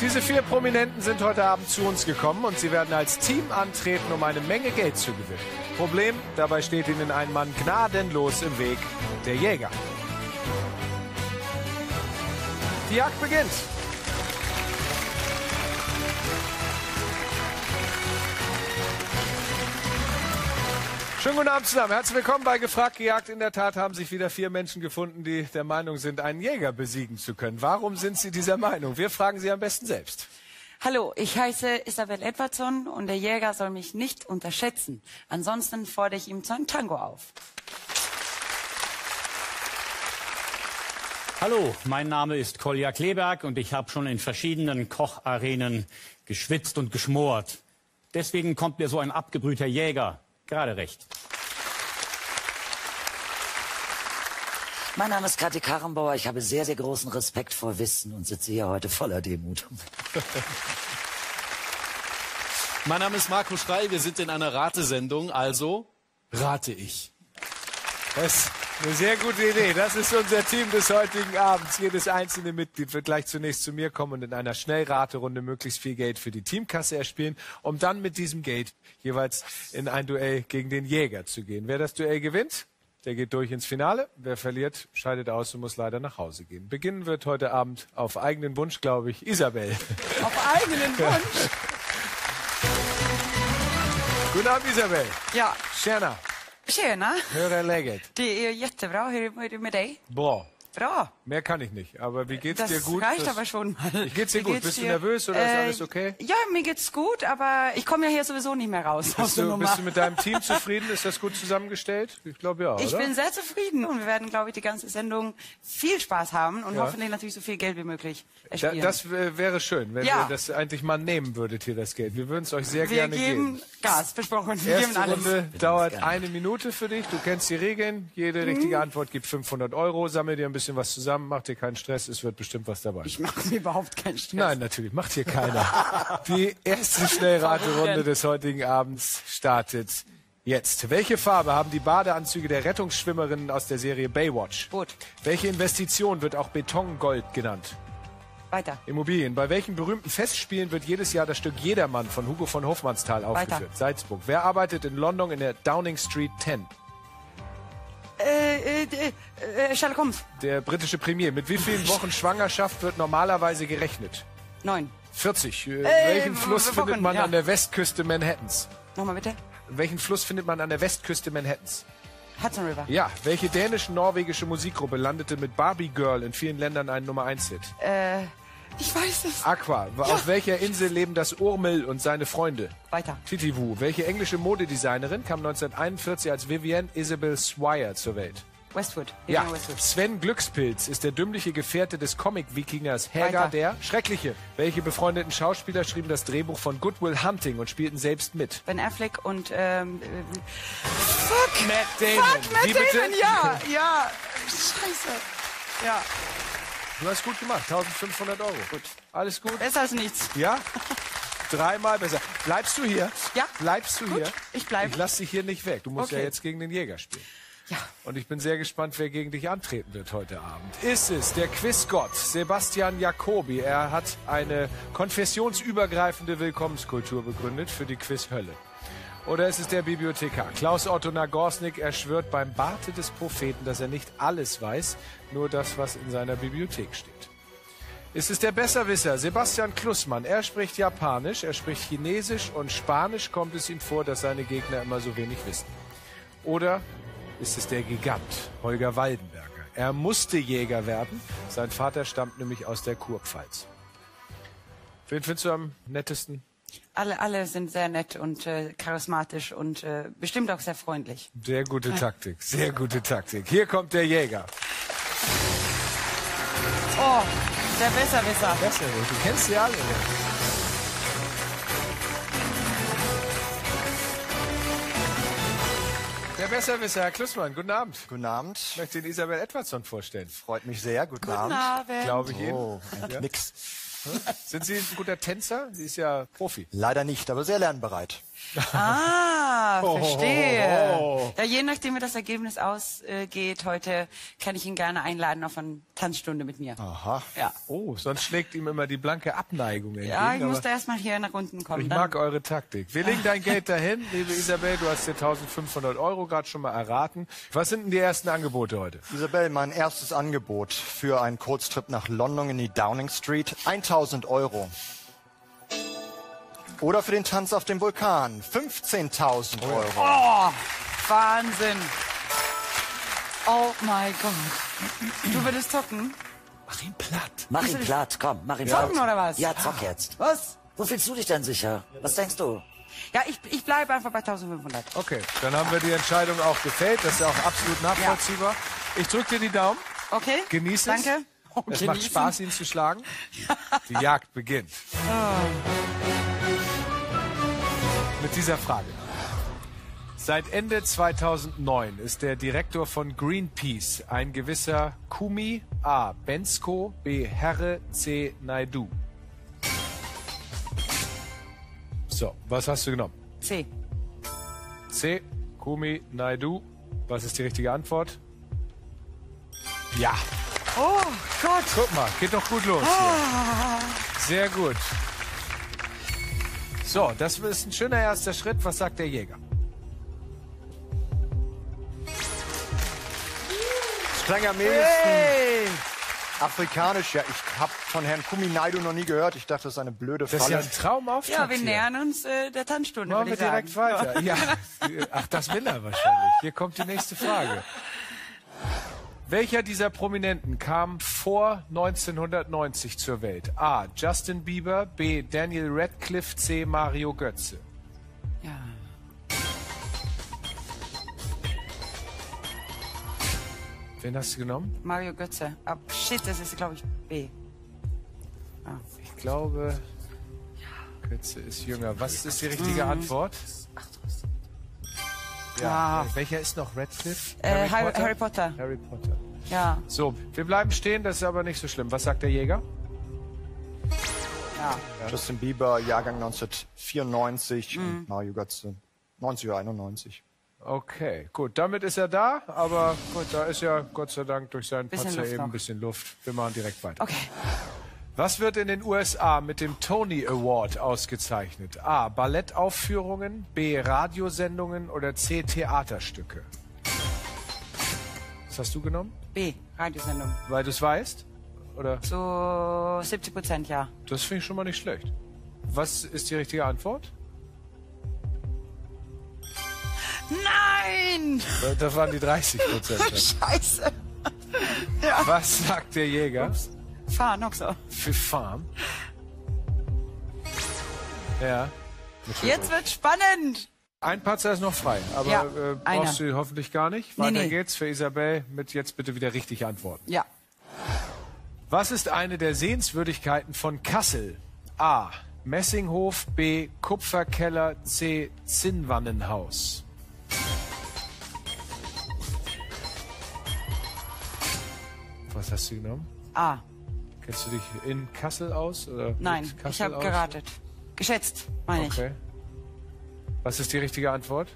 Diese 4 Prominenten sind heute Abend zu uns gekommen und sie werden als Team antreten, um eine Menge Geld zu gewinnen. Problem, dabei steht ihnen ein Mann gnadenlos im Weg, der Jäger. Die Jagd beginnt. Schönen guten Abend zusammen. Herzlich willkommen bei Gefragt, Gejagt. In der Tat haben sich wieder 4 Menschen gefunden, die der Meinung sind, einen Jäger besiegen zu können. Warum sind sie dieser Meinung? Wir fragen sie am besten selbst. Hallo, ich heiße Isabel Edwardson und der Jäger soll mich nicht unterschätzen. Ansonsten fordere ich ihm zu einem Tango auf. Hallo, mein Name ist Kolja Kleberg und ich habe schon in verschiedenen Kocharenen geschwitzt und geschmort. Deswegen kommt mir so ein abgebrühter Jäger gerade recht. Mein Name ist Kathi Karrenbauer. Ich habe sehr, sehr großen Respekt vor Wissen und sitze hier heute voller Demut. Mein Name ist Marco Schrei. Wir sind in einer Ratesendung, also rate ich. Das ist eine sehr gute Idee. Das ist unser Team des heutigen Abends. Jedes einzelne Mitglied wird gleich zunächst zu mir kommen und in einer Schnellraterunde möglichst viel Geld für die Teamkasse erspielen, um dann mit diesem Geld jeweils in ein Duell gegen den Jäger zu gehen. Wer das Duell gewinnt, der geht durch ins Finale. Wer verliert, scheidet aus und muss leider nach Hause gehen. Beginnen wird heute Abend auf eigenen Wunsch, glaube ich, Isabel. Auf eigenen Wunsch? Guten Abend, Isabel. Ja. Tjena. Tjena. Hur är läget? Det är jättebra. Hur är det med dig? Bra. Bra. Mehr kann ich nicht. Aber wie geht's Das dir gut? reicht aber schon. Geht's dir gut? Bist du nervös oder ist alles okay? Ja, mir geht's gut, aber ich komme ja hier sowieso nicht mehr raus aus der Nummer. Bist du mit deinem Team zufrieden? Ist das gut zusammengestellt? Ich glaube ja, oder? Ich bin sehr zufrieden und wir werden, glaube ich, die ganze Sendung viel Spaß haben und hoffentlich natürlich so viel Geld wie möglich erspielen. Das wäre schön, wenn ihr das endlich mal nehmen würdet hier, das Geld. Wir würden es euch sehr gerne geben. Wir geben Gas, versprochen. Wir geben Erste alles. Runde dauert 1 Minute für dich. Du kennst die Regeln. Jede richtige Antwort gibt 500 €. Sammel dir ein bisschen was zusammen. Mach dir keinen Stress. Es wird bestimmt was dabei. Ich mache mir überhaupt keinen Stress. Nein, natürlich. Macht hier keiner. Die erste Schnellraterunde des heutigen Abends startet jetzt. Welche Farbe haben die Badeanzüge der Rettungsschwimmerinnen aus der Serie Baywatch? Gut. Welche Investition wird auch Betongold genannt? Weiter. Immobilien. Bei welchen berühmten Festspielen wird jedes Jahr das Stück Jedermann von Hugo von Hofmannsthal aufgeführt? Weiter. Salzburg. Wer arbeitet in London in der Downing Street 10? Sherlock Holmes. Der britische Premier. Mit wie vielen Wochen Schwangerschaft wird normalerweise gerechnet? 9. 40. Welchen Fluss Wochen, findet man ja. an der Westküste Manhattans? Nochmal bitte. Welchen Fluss findet man an der Westküste Manhattans? Hudson River. Ja. Welche dänisch-norwegische Musikgruppe landete mit Barbie Girl in vielen Ländern einen Nummer-1-Hit? Ich weiß es. Aqua. Auf welcher Insel leben das Urmel und seine Freunde? Weiter. Titivu. Welche englische Modedesignerin kam 1941 als Vivienne Isabel Swire zur Welt? Westwood. Ja, Vivienne Westwood. Sven Glückspilz ist der dümmliche Gefährte des Comic-Wikingers Helga Weiter. der Schreckliche. Welche befreundeten Schauspieler schrieben das Drehbuch von Good Will Hunting und spielten selbst mit? Ben Affleck und Matt Damon. Matt Wie bitte? Damon, ja, ja. Scheiße. Ja, Du hast gut gemacht, 1500 €. Gut. Alles gut? besser als nichts. Ja? 3-mal besser. Bleibst du hier? Ja. Bleibst du Gut, hier? ich bleib. Ich lass dich hier nicht weg. Du musst ja Okay. jetzt gegen den Jäger spielen. Ja. Und ich bin sehr gespannt, wer gegen dich antreten wird heute Abend. Ist es der Quizgott Sebastian Jacobi? Er hat eine konfessionsübergreifende Willkommenskultur begründet für die Quizhölle. Oder ist es der Bibliothekar Klaus Otto Nagorsnik? Er schwört beim Barte des Propheten, dass er nicht alles weiß, nur das, was in seiner Bibliothek steht. Ist es der Besserwisser Sebastian Klussmann? Er spricht Japanisch, er spricht Chinesisch und Spanisch kommt es ihm vor, dass seine Gegner immer so wenig wissen. Oder ist es der Gigant Holger Waldenberger? Er musste Jäger werden, sein Vater stammt nämlich aus der Kurpfalz. Wen findest du am nettesten? Alle sind sehr nett und charismatisch und bestimmt auch sehr freundlich. Sehr gute Taktik, sehr gute Taktik. Hier kommt der Jäger. Oh, der Besserwisser. Besserwisser, du kennst sie alle. Der Besserwisser, Herr Klussmann, guten Abend. Guten Abend. Ich möchte Ihnen Isabel Edwardson vorstellen. Freut mich sehr. Guten Guten Abend. Abend. Glaube ich Ihnen. Oh, ein Knicks. Sind Sie ein guter Tänzer? Sie ist ja Profi. Leider nicht, aber sehr lernbereit. Ah, verstehe. Ja, je nachdem, wie das Ergebnis ausgeht heute, kann ich ihn gerne einladen auf eine Tanzstunde mit mir. Aha. Ja. Oh, sonst schlägt ihm immer die blanke Abneigung entgegen. Ja, ich aber musste erstmal hier nach unten kommen. ich dann. mag eure Taktik. Wir legen dein Geld dahin, liebe Isabel. Du hast dir 1.500 € gerade schon mal erraten. Was sind denn die ersten Angebote heute? Isabel, mein erstes Angebot für einen Kurztrip nach London in die Downing Street, 1.000 €. Oder für den Tanz auf dem Vulkan, 15.000 €. Oh, Wahnsinn. Oh mein Gott. Du würdest zocken? Mach ihn platt. Mach ihn platt, komm, mach ihn Zocken platt. oder was? Ja, zock jetzt. Was? Wo fühlst du dich denn sicher? Was denkst du? Ja, ich bleibe einfach bei 1.500. Okay, dann haben wir die Entscheidung auch gefällt. Das ist ja auch absolut nachvollziehbar. Ich drücke dir die Daumen. Okay? Genieß es. Danke. Oh, Es macht genießen. Spaß, ihn zu schlagen. Die Jagd beginnt. Mit dieser Frage. Seit Ende 2009 ist der Direktor von Greenpeace ein gewisser Kumi A. Bensko, B. Herre, C. Naidu. So, was hast du genommen? C. C. Kumi Naidu. Was ist die richtige Antwort? Ja. Oh Gott. Guck mal, geht doch gut los hier. Sehr gut. So, das ist ein schöner erster Schritt. Was sagt der Jäger? Streng am ehesten afrikanisch. Ja, ich habe von Herrn Kumi Naidu noch nie gehört. Ich dachte, das ist eine blöde Das ist ja Falle. ein Traumauftakt. Ja, wir hier. nähern uns der Tanzstunde, Machen würde wir ich direkt sagen. weiter. Ja. Ach, das will er wahrscheinlich. Hier kommt die nächste Frage. Welcher dieser Prominenten kam vor 1990 zur Welt? A. Justin Bieber, B. Daniel Radcliffe, C. Mario Götze. Ja. Wen hast du genommen? Mario Götze. Ah, shit, das ist, glaube ich, B. Ich glaube, Götze ist jünger. Was ist die richtige Antwort? Ja. Welcher ist noch Radcliffe? Harry Potter. Harry Potter. Ja. So, wir bleiben stehen, das ist aber nicht so schlimm. Was sagt der Jäger? Ja. Justin Bieber, Jahrgang 1994 und Mario Götze 90 oder 91. Okay, gut, damit ist er da, aber gut, da ist ja Gott sei Dank durch seinen Bisschen Patzer Luft eben noch. ein bisschen Luft. Wir machen direkt weiter. Okay. Was wird in den USA mit dem Tony Award ausgezeichnet? A. Ballettaufführungen, B. Radiosendungen oder C. Theaterstücke? Was hast du genommen? B. Radiosendung. Weil du es weißt? Oder? So 70%, ja. Das finde ich schon mal nicht schlecht. Was ist die richtige Antwort? Nein! Das waren die 30%. Scheiße. Was sagt der Jäger? Fahr noch so. Für Farm? Ja. Jetzt wird spannend. Ein Patzer ist noch frei, aber Ja, brauchst du hoffentlich gar nicht. Weiter nee. geht's für Isabel mit jetzt bitte wieder richtig antworten. Ja. Was ist eine der Sehenswürdigkeiten von Kassel? A. Messinghof, B. Kupferkeller, C. Zinnwannenhaus. Was hast du genommen? A. Kennst du dich in Kassel aus? Oder mit Nein, Kassel ich habe aus? geratet. Geschätzt, meine ich. Okay. Was ist die richtige Antwort?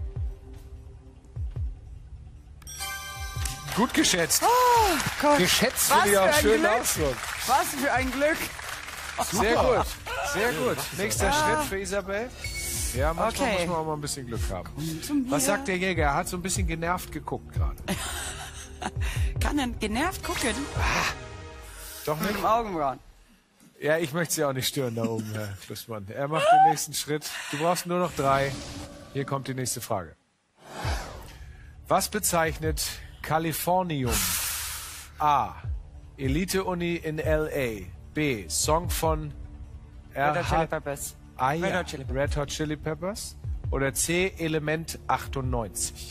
Gut geschätzt. Oh Gott. Geschätzt Was finde ich für auch ein schön Glück. Ausdruck. Was für ein Glück. Sehr gut, sehr gut. Nächster Schritt für Isabel. Ja, manchmal Okay. muss man auch mal ein bisschen Glück haben. zu mir. Was sagt der Jäger? Er hat so ein bisschen genervt geguckt gerade. Kann er genervt gucken? Doch nicht? Im Augenbrauen. Ja, ich möchte Sie auch nicht stören da oben, Herr Flussmann. Er macht den nächsten Schritt. Du brauchst nur noch 3. Hier kommt die nächste Frage. Was bezeichnet Californium? A. Elite-Uni in L.A. B. Song von Red Hot Chili R.H. Peppers. Ah, ja. Red Hot Chili Peppers. Red Hot Chili Peppers. Oder C. Element 98.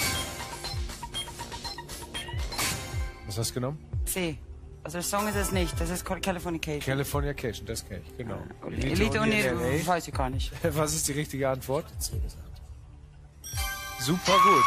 Was hast du genommen? C. Also der Song ist es nicht. Das ist Californication. Californication, das kenne ich, genau. Elite-Uni, in LA. weiß ich gar nicht. Was ist die richtige Antwort? Super gut.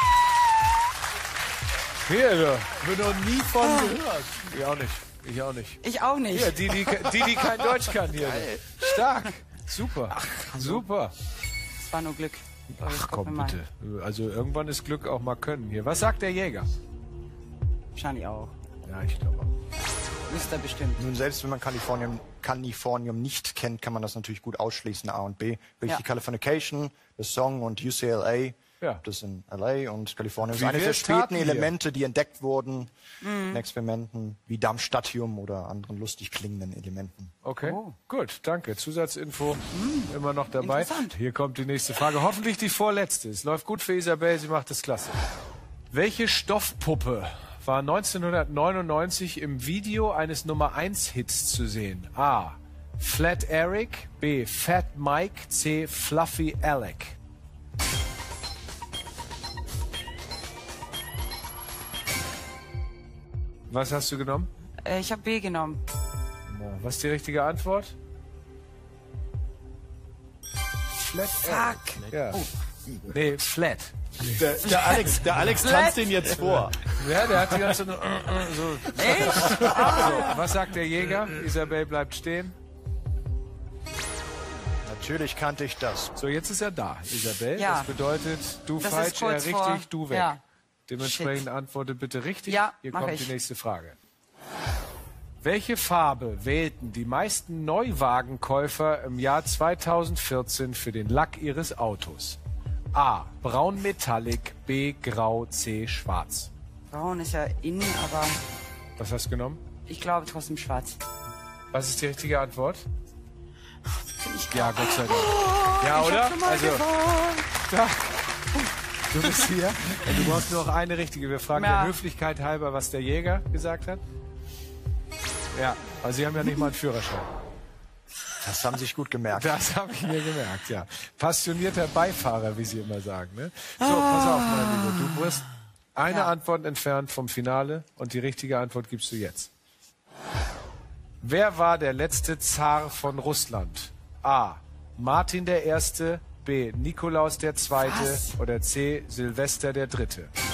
Hier, wird noch nie von gehört. Ich auch nicht. Ich auch nicht. Ich auch nicht. Hier, die kein Deutsch kann hier. Stark. Super. Super. Es war nur Glück. Ach komm, bitte. Also irgendwann ist Glück auch mal können hier. Was sagt der Jäger? Wahrscheinlich auch. Ja, ich glaube auch. Wisst ihr bestimmt. Nun, selbst wenn man Californium nicht kennt, kann man das natürlich gut ausschließen, A und B. Wirklich die Californication, das Song und UCLA, das in LA und Kalifornien. Das ist eines der späten Elemente, die entdeckt wurden in Experimenten wie Darmstadtium oder anderen lustig klingenden Elementen. Okay, gut, danke. Zusatzinfo immer noch dabei. Hier kommt die nächste Frage. Hoffentlich die vorletzte. Es läuft gut für Isabel, sie macht es klasse. Welche Stoffpuppe war 1999 im Video eines Nummer-1-Hits zu sehen? A. Flat Eric, B. Fat Mike, C. Fluffy Alec. Was hast du genommen? Ich habe B genommen. Was ist die richtige Antwort? Flat Fuck. Eric. Ja. Nee, Flat. Der Alex tanzt den jetzt vor. Ja, der hat die ganze so. Echt? So, was sagt der Jäger? Isabel bleibt stehen. Natürlich kannte ich das. So, jetzt ist er da, Isabel. Ja. Das bedeutet, du Das falsch, ist kurz er vor- richtig, du weg. Ja. Dementsprechend antworte bitte richtig. Ja, Hier mach kommt ich. die nächste Frage. Welche Farbe wählten die meisten Neuwagenkäufer im Jahr 2014 für den Lack ihres Autos? A. Braun Metallic, B. Grau, C. Schwarz. Braun ist ja innen, aber Was hast du genommen? ich glaube trotzdem schwarz. Was ist die richtige Antwort? Ja, Gott sei Dank. Ja, oder? Also, da. Du bist hier und du brauchst nur noch eine richtige. Wir fragen Ja. der Höflichkeit halber, was der Jäger gesagt hat. Ja, also Sie haben ja nicht mal einen Führerschein. Das haben sich gut gemerkt. Das habe ich mir gemerkt, ja. Passionierter Beifahrer, wie Sie immer sagen. Ne? So, pass auf, meine Liebe. Du wirst eine Antwort entfernt vom Finale und die richtige Antwort gibst du jetzt. Wer war der letzte Zar von Russland? A. Martin I., B. Nikolaus II. oder C. Silvester III.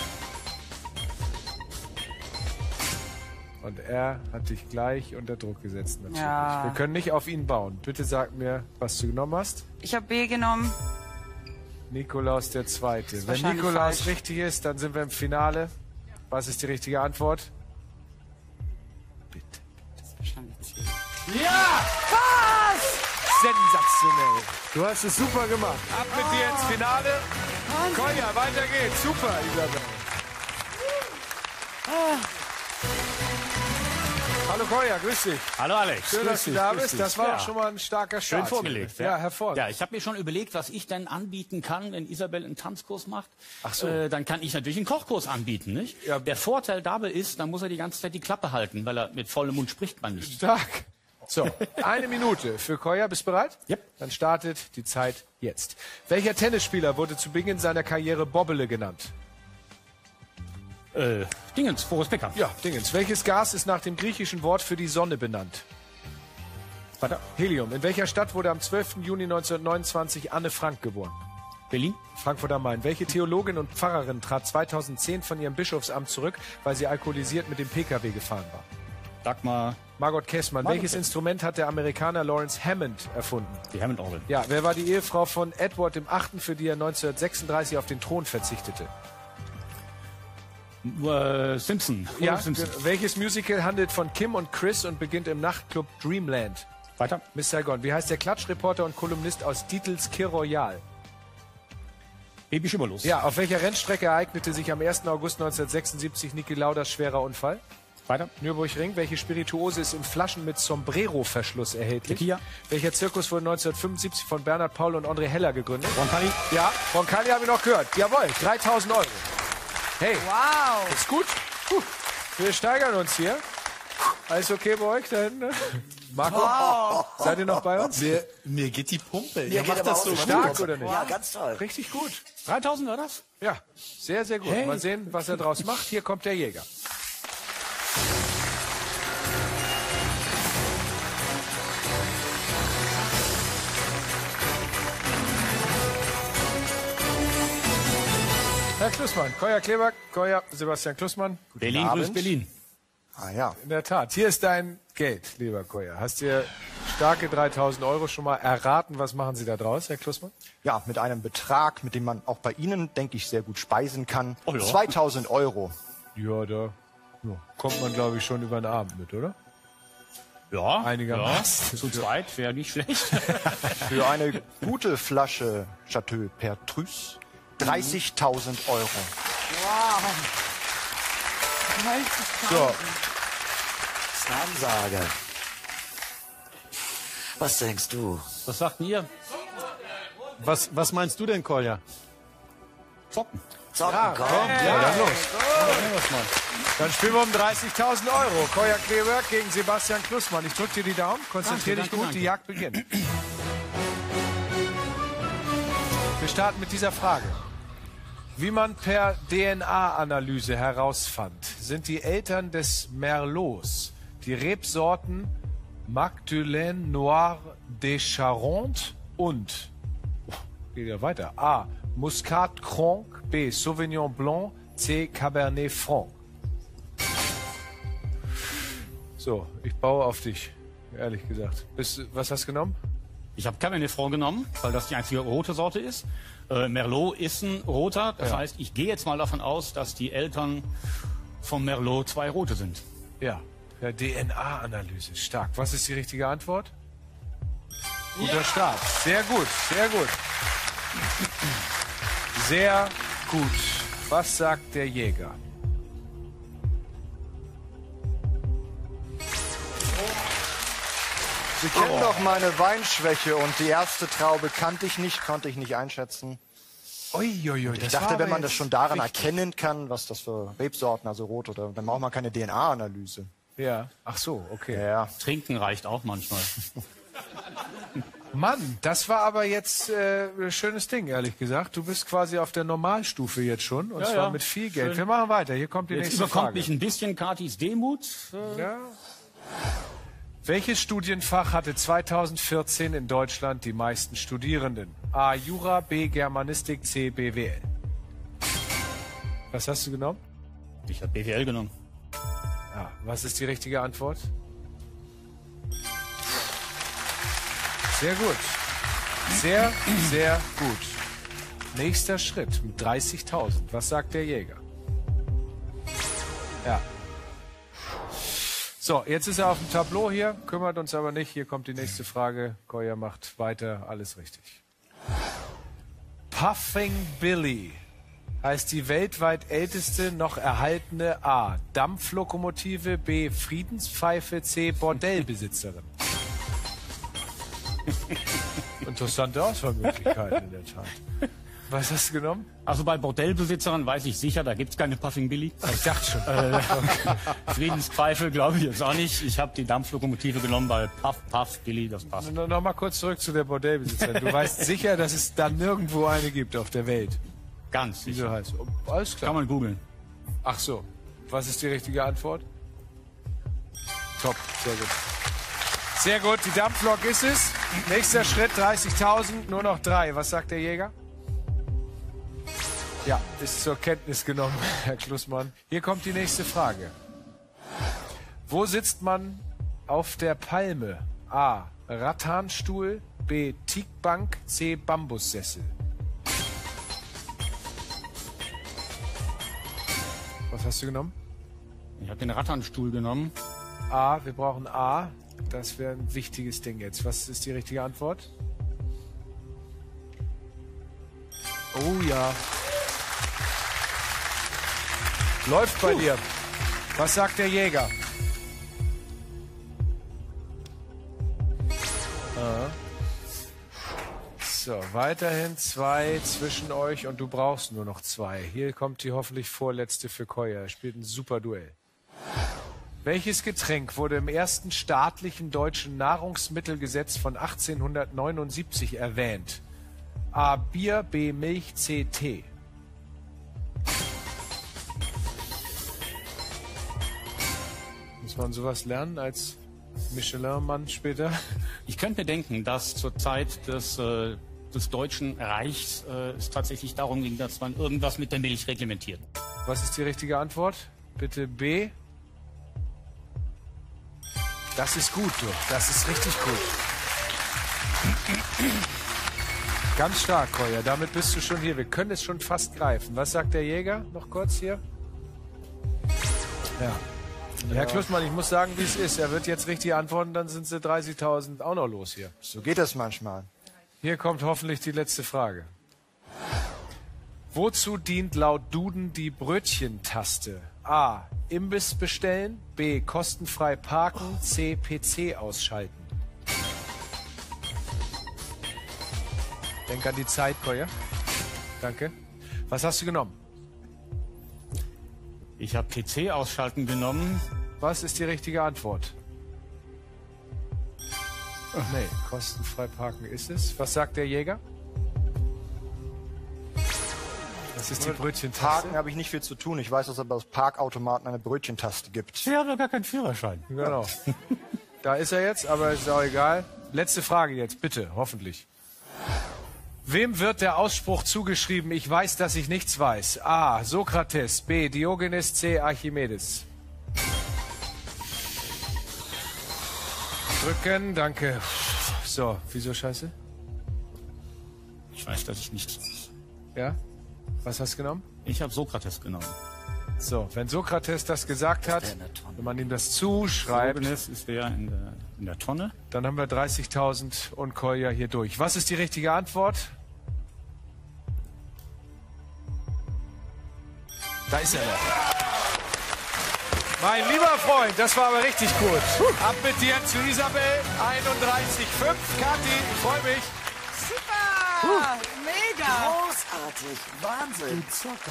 Und er hat dich gleich unter Druck gesetzt natürlich. Ja. Wir können nicht auf ihn bauen. Bitte sag mir, was du genommen hast. Ich habe B genommen. Nikolaus II. Wenn wahrscheinlich Nikolaus falsch. richtig ist, dann sind wir im Finale. Was ist die richtige Antwort? Bitte. Wahrscheinlich C. Ja! Was? Sensationell. Du hast es super gemacht. Ab mit dir ins Finale. Kolja, weiter geht's. Super, Isabel. Hallo Kolja, grüß dich. Hallo Alex. Schön, dass du da bist. Das war Ja. doch schon mal ein starker Start. Schön vorgelegt. hier. Ja, hervorragend. Ja, ich habe mir schon überlegt, was ich denn anbieten kann, wenn Isabel einen Tanzkurs macht. Ach so. Dann kann ich natürlich einen Kochkurs anbieten, nicht? Ja. Der Vorteil dabei ist, dann muss er die ganze Zeit die Klappe halten, weil er mit vollem Mund spricht man nicht. Stark. So, 1 Minute für Kolja. Bist du bereit? Yep. Dann startet die Zeit jetzt. Welcher Tennisspieler wurde zu Beginn seiner Karriere Bobbele genannt? Dingens, Boris Becker. Ja, Dingens. Welches Gas ist nach dem griechischen Wort für die Sonne benannt? Weiter. Helium. In welcher Stadt wurde am 12. Juni 1929 Anne Frank geboren? Berlin. Frankfurt am Main. Welche Theologin und Pfarrerin trat 2010 von ihrem Bischofsamt zurück, weil sie alkoholisiert mit dem Pkw gefahren war? Dagmar. Margot Kessmann. Welches Instrument hat der Amerikaner Lawrence Hammond erfunden? Die Hammond-Orgel. Ja, wer war die Ehefrau von Edward VIII., für die er 1936 auf den Thron verzichtete? Simpson. Ja, Homer Simpson. welches Musical handelt von Kim und Chris und beginnt im Nachtclub Dreamland? Weiter. Miss Saigon. Wie heißt der Klatschreporter und Kolumnist aus Dietls Kir Royal? Baby Schimmerlos. Ja, auf welcher Rennstrecke ereignete sich am 1. August 1976 Niki Lauders schwerer Unfall? Weiter. Nürburgring. Welche Spirituose ist in Flaschen mit Sombrero-Verschluss erhältlich? Tequila. Welcher Zirkus wurde 1975 von Bernhard Paul und André Heller gegründet? Roncalli. Ja, von Kali habe ich noch gehört. Jawohl, 3.000 Euro. Hey, Wow. ist gut. Wir steigern uns hier. Alles okay bei euch da hinten? Marco, seid ihr noch bei uns? Mir geht die Pumpe. Mir Ihr geht macht aber das auch so die stark, gut. oder nicht? Ja, ganz toll. Richtig gut. 3000 war das? Ja, sehr, sehr gut. Mal sehen, was er draus macht. Hier kommt der Jäger. Herr Klussmann, Kolja Kleberg, Kolja Sebastian Klussmann. Berlin grüßt Berlin. Ah ja. In der Tat. Hier ist dein Geld, lieber Kolja. Hast dir starke 3.000 € schon mal erraten. Was machen Sie da draus, Herr Klussmann? Ja, mit einem Betrag, mit dem man auch bei Ihnen, denke ich, sehr gut speisen kann. Oh ja. 2.000 €. Ja, da kommt man, glaube ich, schon über den Abend mit, oder? Ja, einigermaßen. Ja, zu zweit wäre nicht schlecht. Für eine gute Flasche Chateau Pertrus 30.000 €. Wow. 30.000. So. Das ist eine Ansage. Was denkst du? Was sagt ihr? Was meinst du denn, Kolja? Zocken. Zocken, komm. Ja, dann los. Dann spielen wir um 30.000 €. Kolja Kleberg gegen Sebastian Klussmann. Ich drücke dir die Daumen, konzentriere dich gut, danke. Die Jagd beginnt. Wir starten mit dieser Frage. Wie man per DNA-Analyse herausfand, sind die Eltern des Merlots die Rebsorten Magdeleine Noir de Charente und, geht ja weiter, A. Muscat Cronk, B. Sauvignon Blanc, C. Cabernet Franc. So, ich baue auf dich, ehrlich gesagt. Was hast du genommen? Ich habe Cabernet Franc genommen, weil das die einzige rote Sorte ist. Merlot ist ein roter. Das heißt, ich gehe jetzt mal davon aus, dass die Eltern vom Merlot 2 rote sind. Ja, per DNA-Analyse. Stark. Was ist die richtige Antwort? Guter Start. Sehr gut, sehr gut. Sehr gut. Was sagt der Jäger? Sie kennen doch meine Weinschwäche und die erste Traube konnte ich nicht einschätzen. Uiuiui, Ich dachte, wenn man das schon daran erkennen kann, was das für Rebsorten, also rot oder, dann braucht man keine DNA-Analyse. Ja. Ach so, okay. Ja. Trinken reicht auch manchmal. Mann, das war aber jetzt ein schönes Ding, ehrlich gesagt. Du bist quasi auf der Normalstufe jetzt schon, und zwar mit viel Geld. Schön. Wir machen weiter. Hier kommt die Jetzt nächste überkommt Frage. mich ein bisschen Katis Demut. Ja. Welches Studienfach hatte 2014 in Deutschland die meisten Studierenden? A. Jura, B. Germanistik, C. BWL. Was hast du genommen? Ich habe BWL genommen. Ja, was ist die richtige Antwort? Sehr gut. Sehr, sehr gut. Nächster Schritt mit 30.000. Was sagt der Jäger? Ja. So, jetzt ist er auf dem Tableau hier, kümmert uns aber nicht. Hier kommt die nächste Frage. Kolja macht weiter, alles richtig. Puffing Billy heißt die weltweit älteste noch erhaltene A. Dampflokomotive, B. Friedenspfeife, C. Bordellbesitzerin. Interessante Auswahlmöglichkeiten in der Tat. Was hast du genommen? Also bei Bordellbesitzern weiß ich sicher, da gibt's keine Puffing Billy. Ich dachte schon. Friedenspfeife glaube ich jetzt auch nicht. Ich habe die Dampflokomotive genommen, weil Puff Billy, das passt. Noch mal kurz zurück zu der Bordellbesitzerin. Du weißt sicher, dass es da nirgendwo eine gibt auf der Welt. Ganz Die so sicher. heißt. Alles klar. Kann man googeln. Ach so. Was ist die richtige Antwort? Top. Sehr gut. Sehr gut. Die Dampflok ist es. Nächster Schritt 30.000. Nur noch 3. Was sagt der Jäger? Ja, ist zur Kenntnis genommen, Herr Klussmann. Hier kommt die nächste Frage. Wo sitzt man auf der Palme? A. Rattanstuhl, B. Teakbank, C. Bambussessel. Was hast du genommen? Ich habe den Rattanstuhl genommen. A. Wir brauchen A. Das wäre ein wichtiges Ding jetzt. Was ist die richtige Antwort? Oh ja. Läuft bei dir. Was sagt der Jäger? So, weiterhin 2 zwischen euch und du brauchst nur noch 2. Hier kommt die hoffentlich vorletzte für Kolja. Er spielt ein super Duell. Welches Getränk wurde im ersten staatlichen deutschen Nahrungsmittelgesetz von 1879 erwähnt? A. Bier, B. Milch, C. Tee. Muss man sowas lernen als Michelin-Mann später? Ich könnte mir denken, dass zur Zeit des Deutschen Reichs es tatsächlich darum ging, dass man irgendwas mit der Milch reglementiert. Was ist die richtige Antwort? Bitte B. Das ist gut, du. Das ist richtig gut. Ganz stark, Koya. Damit bist du schon hier. Wir können es schon fast greifen. Was sagt der Jäger? Noch kurz hier. Ja. Herr Klussmann, ich muss sagen, wie es ist. Er wird jetzt richtig antworten, dann sind sie 30.000 auch noch los hier. So geht das manchmal. Hier kommt hoffentlich die letzte Frage. Wozu dient laut Duden die Brötchentaste? A. Imbiss bestellen. B. Kostenfrei parken. C. PC ausschalten. Denk an die Zeit, Koya. Danke. Was hast du genommen? Ich habe PC ausschalten genommen. Was ist die richtige Antwort? Nee, kostenfrei parken ist es. Was sagt der Jäger? Das ist die Brötchentaste. Parken habe ich nicht viel zu tun. Ich weiß, dass es bei Parkautomaten eine Brötchentaste gibt. Sie haben doch gar keinen Führerschein. Genau. Da ist er jetzt, aber ist auch egal. Letzte Frage jetzt, bitte, hoffentlich. Wem wird der Ausspruch zugeschrieben, ich weiß, dass ich nichts weiß? A. Sokrates, B. Diogenes, C. Archimedes. Drücken, danke. So, wieso scheiße? Ich weiß, dass ich nichts weiß. Ja? Was hast du genommen? Ich habe Sokrates genommen. So, wenn Sokrates das gesagt hat, wenn man ihm das zuschreibt, Diogenes ist der in der Tonne. dann haben wir 30.000 und Koya hier durch. Was ist die richtige Antwort? Da ist er noch. Mein lieber Freund, das war aber richtig gut. Ab mit dir zu Isabel, 31,5. Kathi, ich freue mich. Super! Mega! Großartig, Wahnsinn.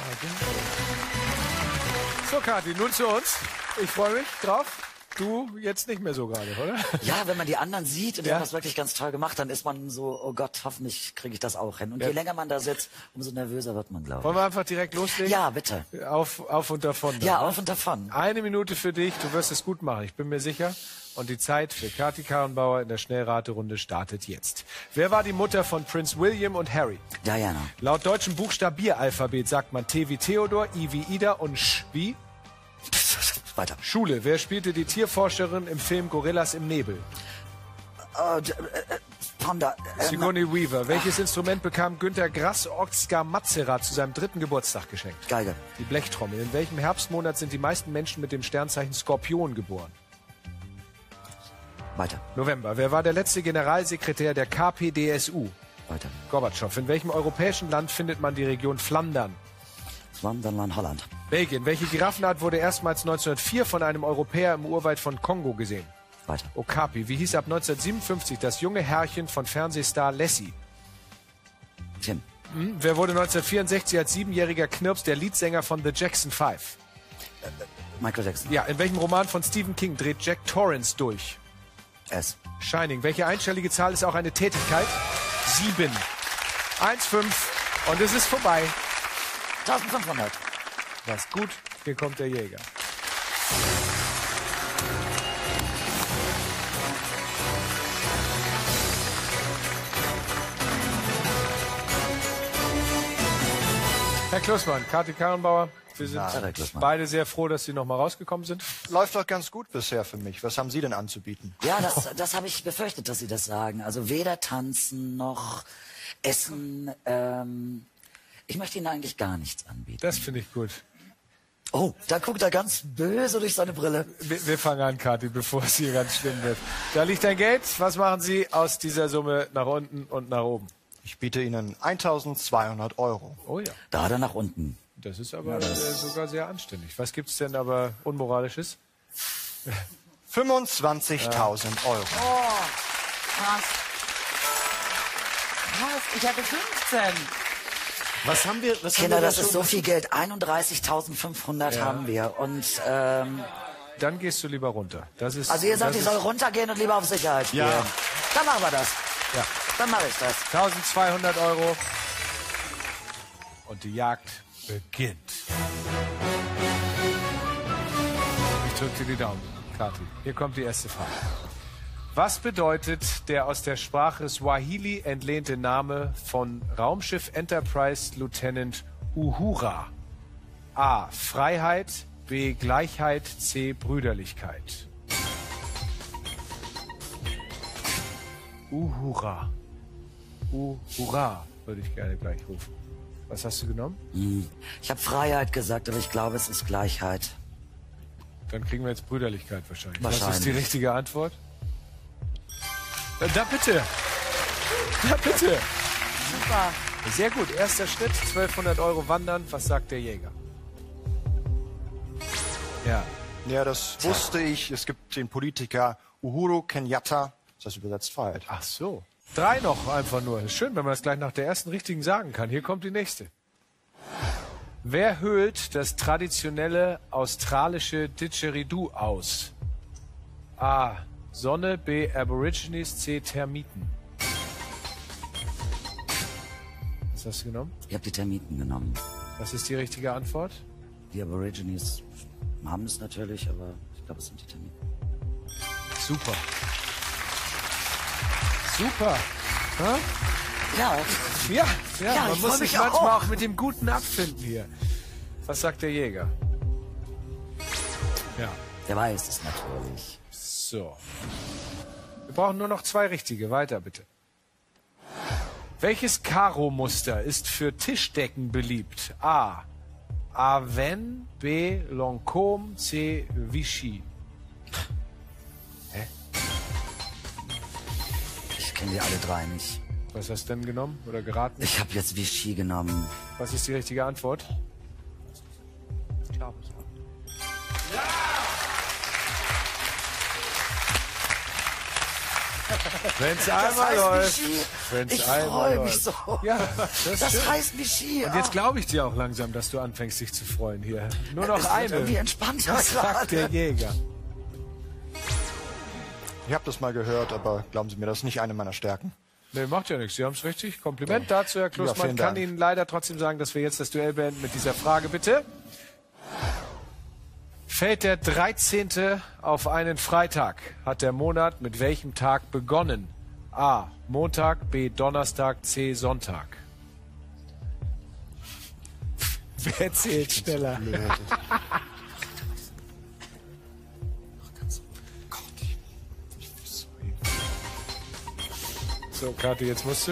So, Kathi, nun zu uns. Ich freue mich drauf. Du jetzt nicht mehr so gerade, oder? Ja, wenn man die anderen sieht und die Ja. haben das wirklich ganz toll gemacht, dann ist man so, oh Gott, hoffentlich kriege ich das auch hin. Und Ja. je länger man da sitzt, umso nervöser wird man, glaube Wollen wir einfach direkt loslegen? ich. Ja, bitte. Auf und davon. dann, Ja, ne? auf und davon. 1 Minute für dich, du wirst es gut machen, ich bin mir sicher. Und die Zeit für Kathi Karrenbauer in der Schnellraterunde startet jetzt. Wer war die Mutter von Prince William und Harry? Diana. Laut deutschem Buchstabieralphabet sagt man T wie Theodor, I wie Ida und Sch wie Weiter. Schule. Wer spielte die Tierforscherin im Film Gorillas im Nebel? Panda. Sigourney Weaver. Welches Instrument bekam Günter Grass Oskar Matzerath zu seinem 3. Geburtstag geschenkt? Geige. Die Blechtrommel. In welchem Herbstmonat sind die meisten Menschen mit dem Sternzeichen Skorpion geboren? Weiter. November. Wer war der letzte Generalsekretär der KPDSU? Weiter. Gorbatschow. In welchem europäischen Land findet man die Region Flandern? Sonderland Holland. Belgien. Welche Giraffenart wurde erstmals 1904 von einem Europäer im Urwald von Kongo gesehen? Weiter. Okapi. Wie hieß ab 1957 das junge Herrchen von Fernsehstar Lassie? Tim. Wer wurde 1964 als 7-jähriger Knirps der Leadsänger von The Jackson 5? Michael Jackson. Ja, in welchem Roman von Stephen King dreht Jack Torrance durch? S. Shining. Welche einstellige Zahl ist auch eine Tätigkeit? 7. 1,5. Und es ist vorbei. 1500. Was gut. Hier kommt der Jäger. Herr Klussmann, Kathi Karrenbauer, wir sind Herr Klussmann. beide sehr froh, dass Sie noch mal rausgekommen sind. Läuft doch ganz gut bisher für mich. Was haben Sie denn anzubieten? Ja, das habe ich befürchtet, dass Sie das sagen. Also weder tanzen noch essen. Ich möchte Ihnen eigentlich gar nichts anbieten. Das finde ich gut. Oh, da guckt er ganz böse durch seine Brille. Wir fangen an, Kathi, bevor es hier ganz schlimm wird. Da liegt dein Geld. Was machen Sie aus dieser Summe nach unten und nach oben? Ich biete Ihnen 1.200 €. Oh ja, Gerade nach unten. das ist aber sogar sehr anständig. Was gibt's denn aber Unmoralisches? 25.000 €. Krass. Krass, ich hatte 15. Was haben wir? Was Kinder, haben wir das ist so viel Geld. 31.500 haben wir. Und Dann gehst du lieber runter. Das ist, also ihr sagt, das ich soll runtergehen und lieber auf Sicherheit spielen. Ja. Dann machen wir das. Ja. Dann mache ich das. 1.200 €. Und die Jagd beginnt. Ich drücke dir die Daumen, Kathi. Hier kommt die erste Frage. Was bedeutet der aus der Sprache Swahili entlehnte Name von Raumschiff Enterprise Lieutenant Uhura? A. Freiheit, B. Gleichheit, C. Brüderlichkeit. Uhura. Uhura, würde ich gerne gleich rufen. Was hast du genommen? Ich habe Freiheit gesagt, aber ich glaube, es ist Gleichheit. Dann kriegen wir jetzt Brüderlichkeit wahrscheinlich. Was ist die richtige Antwort? Da bitte. Da bitte. Super. Sehr gut. Erster Schritt, 1200 € wandern. Was sagt der Jäger? Ja. Ja, das wusste ich. Es gibt den Politiker Uhuru Kenyatta. Das heißt übersetzt Freiheit. Ach so. 3 noch einfach nur. Ist schön, wenn man das gleich nach der ersten richtigen sagen kann. Hier kommt die nächste. Wer höhlt das traditionelle australische Didgeridoo aus? A. Sonne, B. Aborigines, C. Termiten. Was hast du genommen? Ich habe die Termiten genommen. Was ist die richtige Antwort? Die Aborigines haben es natürlich, aber ich glaube, es sind die Termiten. Super. Super. Ha? Ja. Ja, man muss sich manchmal auch mit dem Guten abfinden hier. Was sagt der Jäger? Ja. Der weiß es natürlich. So. Wir brauchen nur noch 2 richtige. Weiter, bitte. Welches Karo-Muster ist für Tischdecken beliebt? A. Aven, B. Lancôme, C. Vichy. Hä? Ich kenne die alle 3 nicht. Was hast du denn genommen oder geraten? Ich habe jetzt Vichy genommen. Was ist die richtige Antwort? Ich glaube, ja. Wenn's einmal läuft. Ich freue mich so. Ja, das heißt Vichy. Und jetzt glaube ich dir auch langsam, dass du anfängst, dich zu freuen hier. Nur noch Das wird irgendwie eine. entspannter Was sagt der gerade. Jäger? Ich habe das mal gehört, aber glauben Sie mir, das ist nicht eine meiner Stärken. Nee, macht ja nichts. Sie haben es richtig. Kompliment dazu, Herr Klussmann. vielen Kann Dank. Ihnen leider trotzdem sagen, dass wir jetzt das Duell beenden mit dieser Frage, bitte. Fällt der 13. auf einen Freitag, hat der Monat mit welchem Tag begonnen? A. Montag, B. Donnerstag, C. Sonntag. Wer zählt schneller? So, Kathi, jetzt musst du.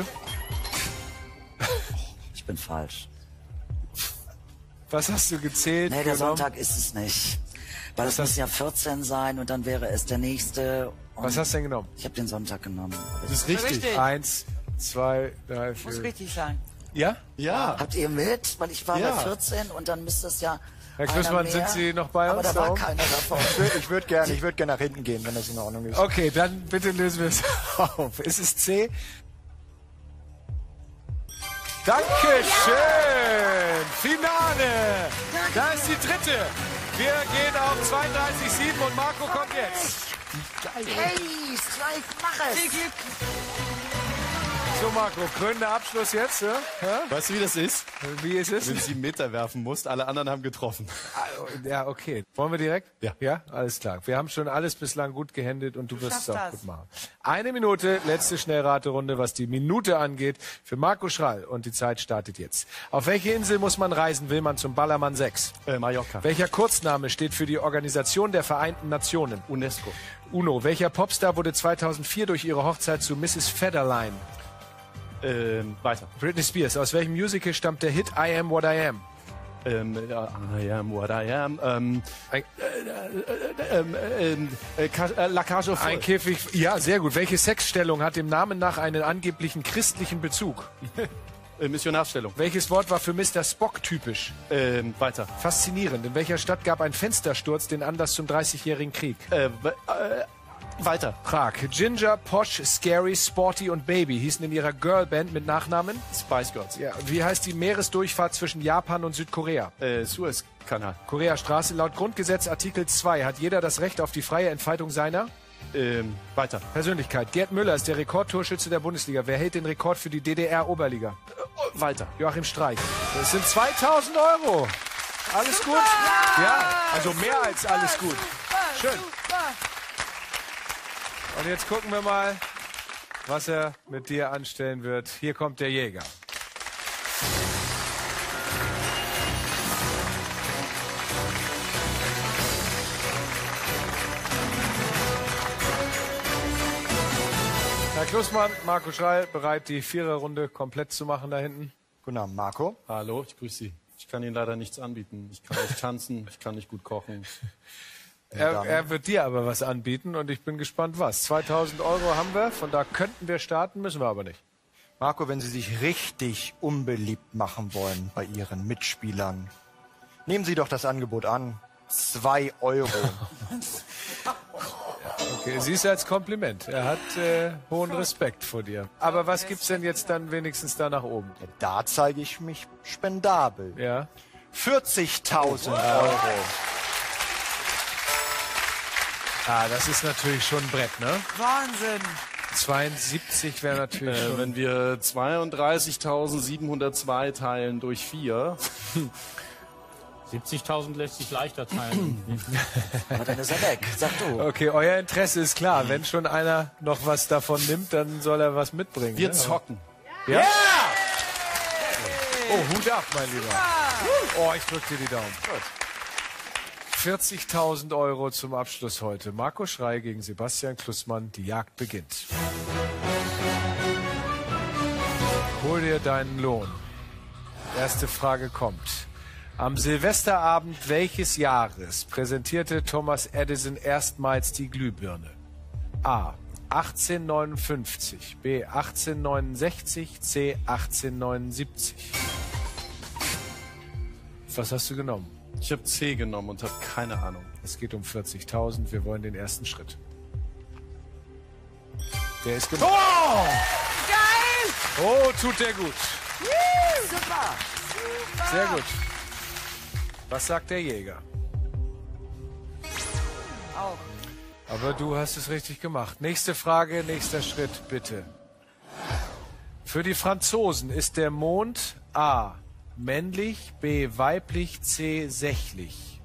Ich bin falsch. Was hast du gezählt? Nee, der genommen? Sonntag ist es nicht. Weil es muss ja 14 sein und dann wäre es der nächste. Und Was hast du denn genommen? ich habe den Sonntag genommen. Das ist richtig. Richtig. 1, 2, 3, Muss 4. richtig sein. Ja? Ja. Habt ihr mit? Weil ich war Ja. bei 14 und dann müsste es ja. Herr einer Klussmann, mehr, sind Sie noch bei aber uns? da war oben? keiner davon. Ich würde gerne nach hinten gehen, wenn das in Ordnung ist. Okay, dann bitte lösen wir es auf. Ist es C? Dankeschön! Finale! Da ist die dritte. Wir gehen auf 32,7 und Marco kommt jetzt. Hey, Strike, mach es! So, Marco, krönender Abschluss jetzt. Ja? Weißt du, wie das ist? Wie ist es? Wenn du 7 Meter werfen musst, alle anderen haben getroffen. Ja, okay. Wollen wir direkt? Ja. Ja, alles klar. Wir haben schon alles bislang gut gehandelt und du wirst es schaffst auch das. gut machen. 1 Minute, letzte Schnellraterunde, was die Minute angeht, für Marco Schrall. Und die Zeit startet jetzt. Auf welche Insel muss man reisen, will man zum Ballermann 6? Mallorca. Welcher Kurzname steht für die Organisation der Vereinten Nationen? UNESCO. UNO. Welcher Popstar wurde 2004 durch ihre Hochzeit zu Mrs. Federline? Weiter. Britney Spears. Aus welchem Musical stammt der Hit I Am What I Am? I am what I am. La Cage aux Ein Folles. Käfig. Ja, sehr gut. Welche Sexstellung hat dem Namen nach einen angeblichen christlichen Bezug? Missionarstellung. Welches Wort war für Mr. Spock typisch? Weiter. Faszinierend. In welcher Stadt gab ein Fenstersturz den Anlass zum 30-jährigen Krieg? Weiter. Prag. Ginger, Posh, Scary, Sporty und Baby hießen in ihrer Girlband mit Nachnamen? Spice Girls. Ja. Wie heißt die Meeresdurchfahrt zwischen Japan und Südkorea? Suezkanal. Koreastraße. Laut Grundgesetz Artikel 2 hat jeder das Recht auf die freie Entfaltung seiner Weiter. Persönlichkeit. Gerd Müller ist der Rekordtorschütze der Bundesliga. Wer hält den Rekord für die DDR-Oberliga? Weiter. Joachim Streich. Das sind 2.000 €. Alles gut? Ja, also mehr als alles gut. Schön. Und jetzt gucken wir mal, was er mit dir anstellen wird. Hier kommt der Jäger. Herr Herr Klussmann, Marco Schreil, bereit, die Viererrunde komplett zu machen da hinten? Guten Abend, Marco. Hallo, ich grüße Sie. Ich kann Ihnen leider nichts anbieten. Ich kann nicht tanzen, ich kann nicht gut kochen. Er wird dir aber was anbieten und ich bin gespannt, was. 2.000 € haben wir, von da könnten wir starten, müssen wir aber nicht. Marco, wenn Sie sich richtig unbeliebt machen wollen bei Ihren Mitspielern, nehmen Sie doch das Angebot an. 2 €. Okay, siehst du als Kompliment. Er hat hohen Respekt vor dir. Aber was gibt's denn jetzt dann wenigstens da nach oben? Ja, da zeige ich mich spendabel. Ja. 40.000 €. Ah, das ist natürlich schon ein Brett, ne? Wahnsinn. 72 wäre natürlich schon... Wenn wir 32.702 teilen durch 4... 70.000 lässt sich leichter teilen. Aber dann ist er weg. Sag du. Okay, euer Interesse ist klar. Wenn schon einer noch was davon nimmt, dann soll er was mitbringen. Wir ne? zocken. Ja? Oh, Hut ab, mein Lieber. Oh, ich drück dir die Daumen. 40.000 € zum Abschluss heute. Marco Schrei gegen Sebastian Klussmann. Die Jagd beginnt. Hol dir deinen Lohn. Erste Frage kommt. Am Silvesterabend welches Jahres präsentierte Thomas Edison erstmals die Glühbirne? A. 1859, B. 1869, C. 1879. Was hast du genommen? Ich habe C genommen und habe keine Ahnung. Es geht um 40.000. Wir wollen den ersten Schritt. Der ist gemacht. Oh! Geil! Oh, tut der gut. Super. Sehr gut. Was sagt der Jäger? Auch. Aber du hast es richtig gemacht. Nächste Frage, nächster Schritt, bitte. Für die Franzosen ist der Mond A. männlich, B. weiblich, C. sächlich.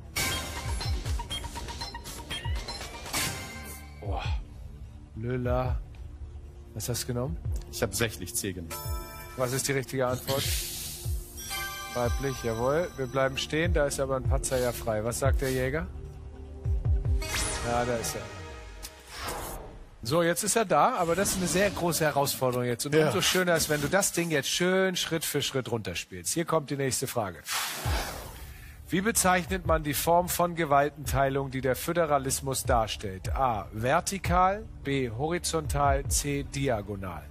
Oh. Lülla. Was hast du genommen? Ich habe 60 C genommen. Was ist die richtige Antwort? Weiblich, jawohl. Wir bleiben stehen, da ist aber ein Patzer ja frei. Was sagt der Jäger? Ja, da ist er. So, jetzt ist er da, aber das ist eine sehr große Herausforderung jetzt. Und umso schöner ist, wenn du das Ding jetzt schön Schritt für Schritt runterspielst. Hier kommt die nächste Frage. Wie bezeichnet man die Form von Gewaltenteilung, die der Föderalismus darstellt? A. Vertikal, B. Horizontal, C. Diagonal.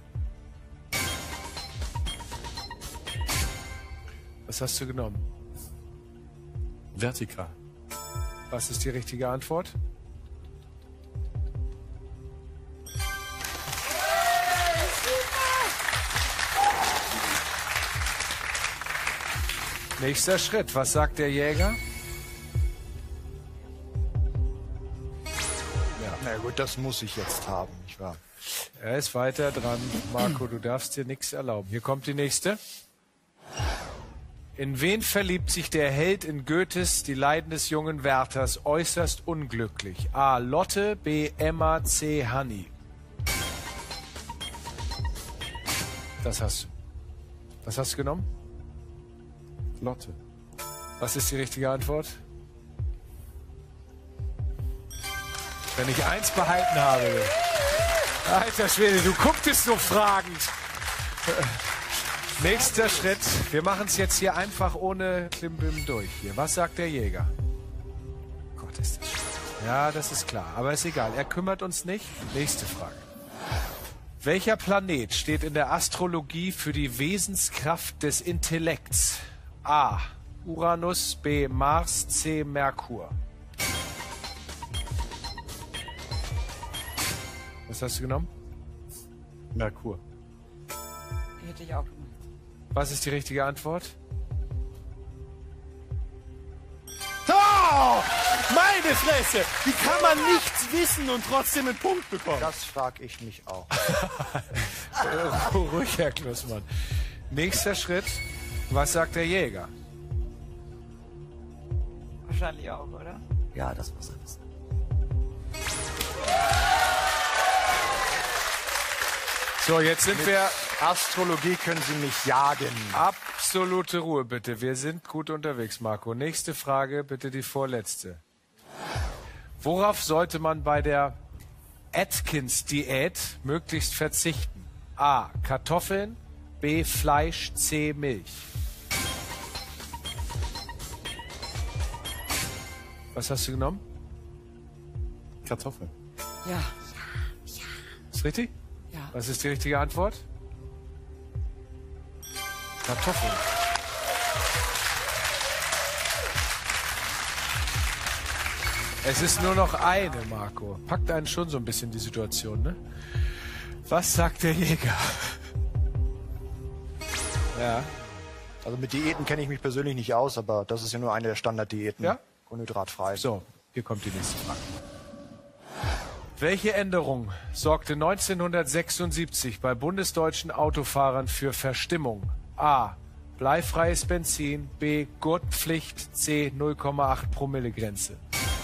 Was hast du genommen? Vertikal. Was ist die richtige Antwort? Nächster Schritt. Was sagt der Jäger? Ja, na gut, das muss ich jetzt haben, nicht wahr? Er ist weiter dran. Marco, du darfst dir nichts erlauben. Hier kommt die nächste. In wen verliebt sich der Held in Goethes Die Leiden des jungen Werthers äußerst unglücklich? A. Lotte, B. Emma, C. Hanni. Das hast du. Was hast du genommen? Lotte. Was ist die richtige Antwort? Wenn ich eins behalten habe. Alter Schwede, du gucktest so fragend. Nächster Schritt. Wir machen es jetzt hier einfach ohne Klimbim durch. Hier. Was sagt der Jäger? Gott, ist das schwer. Ja, das ist klar. Aber ist egal. Er kümmert uns nicht. Nächste Frage. Welcher Planet steht in der Astrologie für die Wesenskraft des Intellekts? A. Uranus, B. Mars, C. Merkur. Was hast du genommen? Merkur. Hätte ich auch gemacht. Was ist die richtige Antwort? Oh, meine Fresse! Wie kann man nichts wissen und trotzdem einen Punkt bekommen? Das frage ich mich auch. Ruhig, Herr Klussmann. Nächster Schritt. Was sagt der Jäger? Wahrscheinlich auch, oder? Ja, das muss er wissen. So, jetzt sind wir... Astrologie können Sie mich jagen. Absolute Ruhe, bitte. Wir sind gut unterwegs, Marco. Nächste Frage, bitte die vorletzte. Worauf sollte man bei der Atkins-Diät möglichst verzichten? A. Kartoffeln, B. Fleisch, C. Milch. Was hast du genommen? Kartoffeln. Ja. Ist richtig? Ja. Was ist die richtige Antwort? Kartoffeln. Es ist nur noch eine, Marco. Packt einen schon so ein bisschen die Situation, ne? Was sagt der Jäger? Ja. Also mit Diäten kenne ich mich persönlich nicht aus, aber das ist ja nur eine der Standarddiäten. Ja? Kohlenhydratfrei. So, hier kommt die nächste Frage. Welche Änderung sorgte 1976 bei bundesdeutschen Autofahrern für Verstimmung? A. Bleifreies Benzin. B. Gurtpflicht. C. 0,8 Promille Grenze.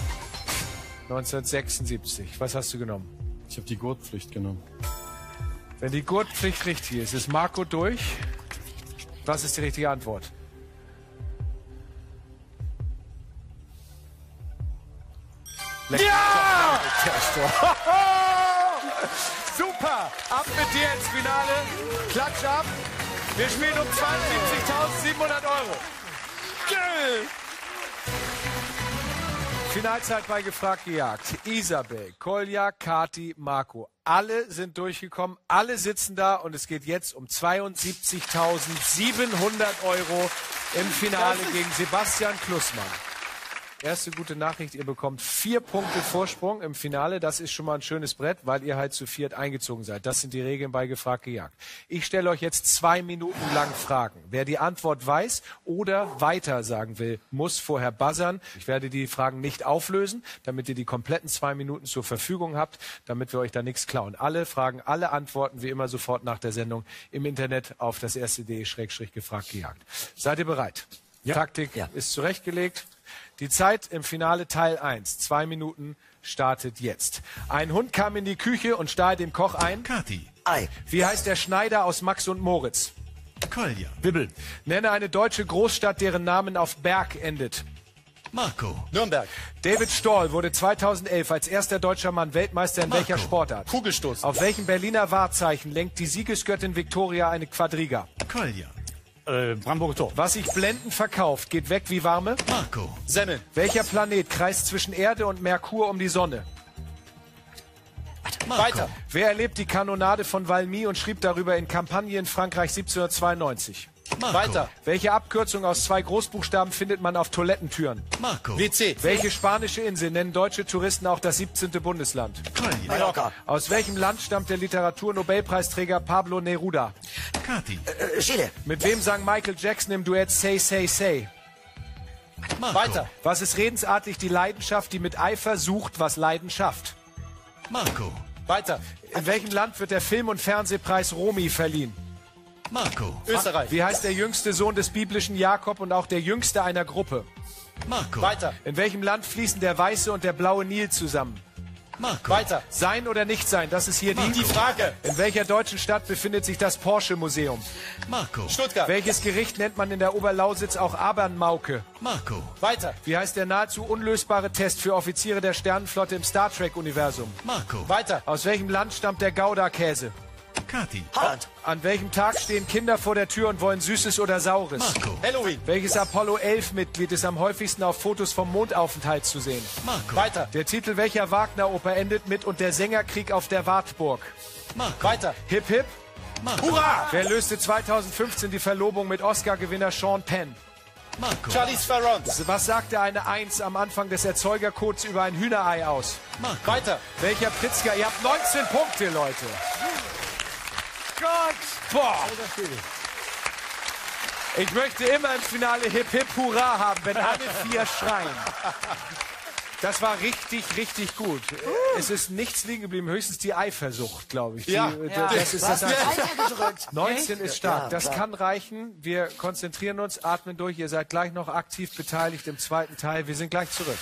1976. Was hast du genommen? Ich habe die Gurtpflicht genommen. Wenn die Gurtpflicht richtig ist Marco durch. Was ist die richtige Antwort? Ja! Super! Ab mit dir ins Finale. Klatsch ab. Wir spielen um 72.700 Euro. Finalzeit bei Gefragt gejagt. Isabel, Kolja, Kati, Marco. Alle sind durchgekommen, alle sitzen da und es geht jetzt um 72.700 Euro im Finale gegen Sebastian Klussmann. Erste gute Nachricht, ihr bekommt 4 Punkte Vorsprung im Finale. Das ist schon mal ein schönes Brett, weil ihr halt zu viert eingezogen seid. Das sind die Regeln bei Gefragt gejagt. Ich stelle euch jetzt 2 Minuten lang Fragen. Wer die Antwort weiß oder weiter sagen will, muss vorher buzzern. Ich werde die Fragen nicht auflösen, damit ihr die kompletten 2 Minuten zur Verfügung habt, damit wir euch da nichts klauen. Alle Fragen, alle Antworten wie immer sofort nach der Sendung im Internet auf das erste.de/gefragt gejagt. Seid ihr bereit? Ja. Taktik ist zurechtgelegt. Die Zeit im Finale Teil 1, 2 Minuten, startet jetzt. Ein Hund kam in die Küche und stahl dem Koch ein. Kati. Ei. Wie heißt der Schneider aus Max und Moritz? Kolja. Wibbel. Nenne eine deutsche Großstadt, deren Namen auf Berg endet. Marco. Nürnberg. David Stoll wurde 2011 als erster deutscher Mann Weltmeister in welcher Sportart? Kugelstoß. Auf welchem Berliner Wahrzeichen lenkt die Siegesgöttin Victoria eine Quadriga? Kolja. Brandenburger Tor. Was sich blendend verkauft, geht weg wie warme? Marco. Senne. Welcher Planet kreist zwischen Erde und Merkur um die Sonne? Marco. Weiter. Wer erlebt die Kanonade von Valmy und schrieb darüber in Campagne in Frankreich 1792? Marco. Weiter. Welche Abkürzung aus 2 Großbuchstaben findet man auf Toilettentüren? Marco. WC. Welche spanische Insel nennen deutsche Touristen auch das 17. Bundesland? Kolja. Mallorca. Aus welchem Land stammt der Literaturnobelpreisträger Pablo Neruda? Kati. Chile. Mit wem sang Michael Jackson im Duett Say, Say, Say? Marco. Weiter. Was ist redensartlich die Leidenschaft, die mit Eifer sucht, was Leiden schafft? Marco. Weiter. In welchem Land wird der Film- und Fernsehpreis Romy verliehen? Marco. Österreich. Wie heißt der jüngste Sohn des biblischen Jakob und auch der jüngste einer Gruppe? Marco. Weiter. In welchem Land fließen der weiße und der blaue Nil zusammen? Marco. Weiter. Sein oder nicht sein, das ist hier Die Frage. In welcher deutschen Stadt befindet sich das Porsche-Museum? Marco. Stuttgart. Welches Gericht nennt man in der Oberlausitz auch Abernmauke? Marco. Weiter. Wie heißt der nahezu unlösbare Test für Offiziere der Sternenflotte im Star Trek-Universum? Marco. Weiter. Aus welchem Land stammt der Gouda-Käse? Kati. Holland. An welchem Tag stehen Kinder vor der Tür und wollen Süßes oder Saures? Marco. Halloween. Welches Apollo 11-Mitglied ist am häufigsten auf Fotos vom Mondaufenthalt zu sehen? Marco. Weiter. Der Titel welcher Wagner-Oper endet mit Und der Sängerkrieg auf der Wartburg? Marco. Weiter. Hip Hip. Marco. Hurra. Wer löste 2015 die Verlobung mit Oscar-Gewinner Sean Penn? Marco. Charlize Theron. Was sagte eine 1 am Anfang des Erzeugercodes über ein Hühnerei aus? Marco. Weiter. Welcher Pritzker? Ihr habt 19 Punkte, Leute. Gott! Boah! Ich möchte immer im Finale Hip Hip Hurra haben, wenn alle 4 schreien. Das war richtig, richtig gut. Es ist nichts liegen geblieben, höchstens die Eifersucht, glaube ich. Ja. Das ist das Weitergedrückt. 19 ist stark. Ja, Das klar. kann reichen. Wir konzentrieren uns, atmen durch. Ihr seid gleich noch aktiv beteiligt im zweiten Teil. Wir sind gleich zurück.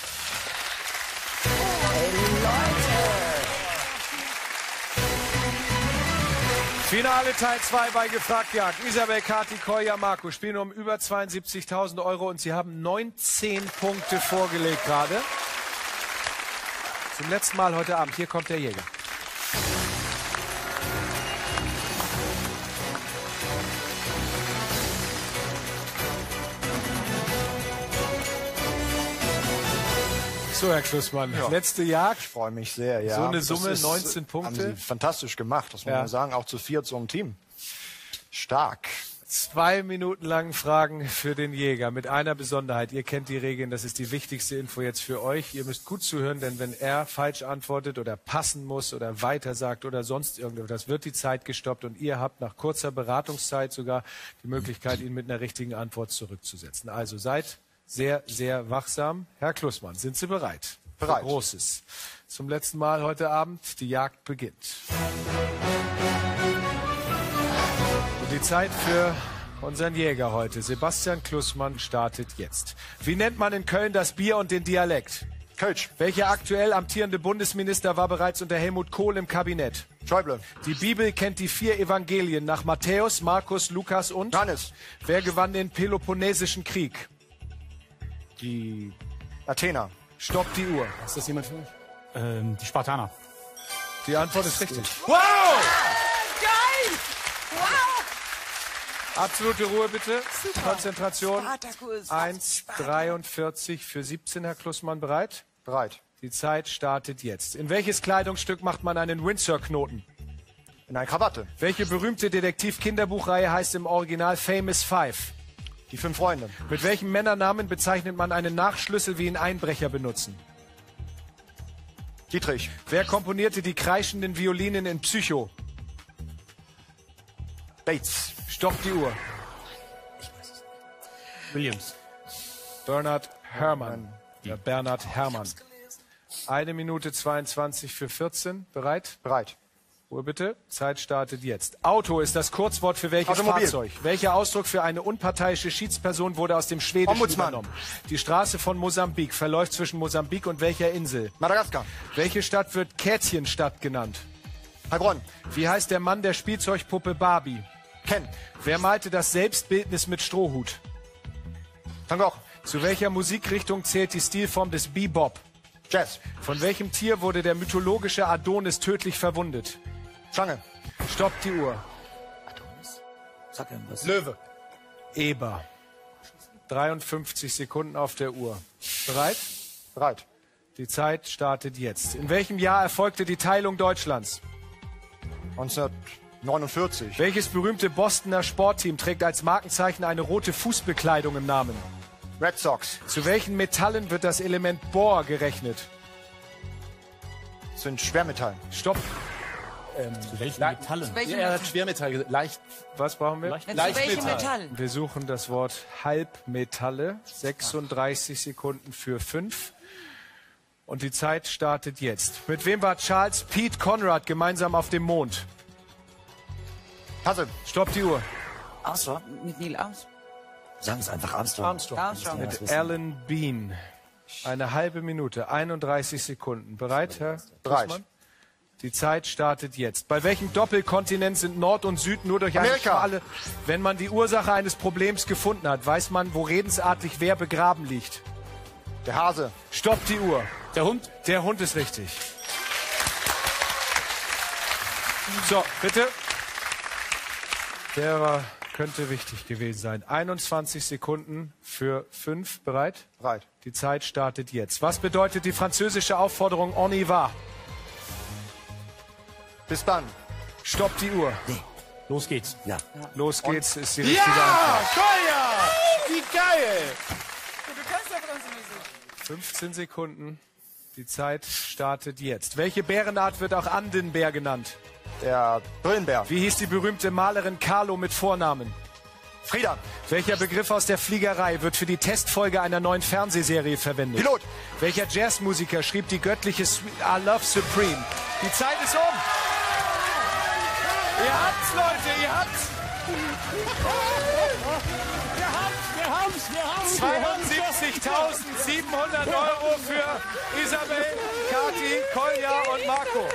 Finale Teil 2 bei Gefragt jagt. Isabel, Kati, Kolja, Marco spielen um über 72.000 Euro und sie haben 19 Punkte vorgelegt gerade. Zum letzten Mal heute Abend. Hier kommt der Jäger. So, Herr Klussmann, letzte Jagd. Ich freue mich sehr, ja. So eine Summe, Das ist, 19 Punkte. Haben Sie fantastisch gemacht, das muss man sagen. Auch zu viert so ein Team. Stark. 2 Minuten lang Fragen für den Jäger mit einer Besonderheit. Ihr kennt die Regeln, das ist die wichtigste Info jetzt für euch. Ihr müsst gut zuhören, denn wenn er falsch antwortet oder passen muss oder weiter sagt oder sonst irgendetwas, wird die Zeit gestoppt und ihr habt nach kurzer Beratungszeit sogar die Möglichkeit, ihn mit einer richtigen Antwort zurückzusetzen. Also seid sehr, sehr wachsam. Herr Klussmann, sind Sie bereit? Bereit. Für Großes. Zum letzten Mal heute Abend, die Jagd beginnt. Und die Zeit für unseren Jäger heute, Sebastian Klussmann, startet jetzt. Wie nennt man in Köln das Bier und den Dialekt? Kölsch. Welcher aktuell amtierende Bundesminister war bereits unter Helmut Kohl im Kabinett? Schäuble. Die Bibel kennt die 4 Evangelien nach Matthäus, Markus, Lukas und? Johannes. Wer gewann den Peloponnesischen Krieg? Die Athener. Stopp die Uhr. Ist das jemand für mich? Die Spartaner. Die Antwort ist richtig. Wow! Geil! Wow! Absolute Ruhe bitte. Super. Konzentration. Spartacus. 1,43 für 17, Herr Klussmann, bereit? Bereit. Die Zeit startet jetzt. In welches Kleidungsstück macht man einen Windsor-Knoten? In eine Krawatte. Welche berühmte Detektiv-Kinderbuchreihe heißt im Original Famous Five? Die 5 Freunde. Mit welchem Männernamen bezeichnet man einen Nachschlüssel, wie ihn Einbrecher benutzen? Dietrich. Wer komponierte die kreischenden Violinen in Psycho? Bates. Stopp die Uhr. Williams. Bernhard Herrmann. Ja, Bernhard Herrmann. 1 Minute 22 für 14. Bereit? Bereit. Ruhe bitte. Zeit startet jetzt. Auto ist das Kurzwort für welches Automobil. Fahrzeug? Welcher Ausdruck für eine unparteiische Schiedsperson wurde aus dem Schwedischen Ombudsmann. übernommen? Die Straße von Mosambik verläuft zwischen Mosambik und welcher Insel? Madagaskar. Welche Stadt wird Kätchenstadt genannt? Heilbronn. Wie heißt der Mann der Spielzeugpuppe Barbie? Ken. Wer malte das Selbstbildnis mit Strohhut? Van Gogh. Zu welcher Musikrichtung zählt die Stilform des Bebop? Jazz. Von welchem Tier wurde der mythologische Adonis tödlich verwundet? Schlange. Stopp die Uhr. Sag irgendwas. Löwe. Eber. 53 Sekunden auf der Uhr. Bereit? Bereit. Die Zeit startet jetzt. In welchem Jahr erfolgte die Teilung Deutschlands? 1949. Welches berühmte Bostoner Sportteam trägt als Markenzeichen eine rote Fußbekleidung im Namen? Red Sox. Zu welchen Metallen wird das Element Bohr gerechnet? Sind Schwermetall. Stopp. Zu welchen Metallen? Ja, er hat Schwermetall gesagt. Leicht. Was brauchen wir? Welche Leichtmetall. Metallen? Wir suchen das Wort Halbmetalle. 36 Sekunden für 5. Und die Zeit startet jetzt. Mit wem war Charles Pete Conrad gemeinsam auf dem Mond? Passe. Stopp die Uhr. Armstrong? Mit Neil Armstrong. Sagen es einfach Armstrong. Armstrong. Ja, das Mit wissen. Alan Bean. Eine halbe Minute, 31 Sekunden. Bereit, Herr Bereit. Klussmann? Die Zeit startet jetzt. Bei welchem Doppelkontinent sind Nord und Süd nur durch eine Amerika. schmale... Wenn man die Ursache eines Problems gefunden hat, weiß man, wo redensartlich wer begraben liegt. Der Hase. Stopp die Uhr. Der Hund? Der Hund ist richtig. So, bitte. Der könnte wichtig gewesen sein. 21 Sekunden für 5. Bereit? Bereit. Die Zeit startet jetzt. Was bedeutet die französische Aufforderung on y va? Bis dann. Stopp die Uhr. Los geht's. Ja. Los geht's, ist die richtige Antwort. Kolja! Wie geil! Du kannst ja Französisch. 15 Sekunden. Die Zeit startet jetzt. Welche Bärenart wird auch Andenbär genannt? Der Brillenbär. Wie hieß die berühmte Malerin Carlo mit Vornamen? Frieda. Welcher Begriff aus der Fliegerei wird für die Testfolge einer neuen Fernsehserie verwendet? Pilot. Welcher Jazzmusiker schrieb die göttliche I Love Supreme? Die Zeit ist um. Ihr habt's, Leute, ihr habt's. Wir haben's. 72.700 € für Isabel, Kathi, Kolja und Marco.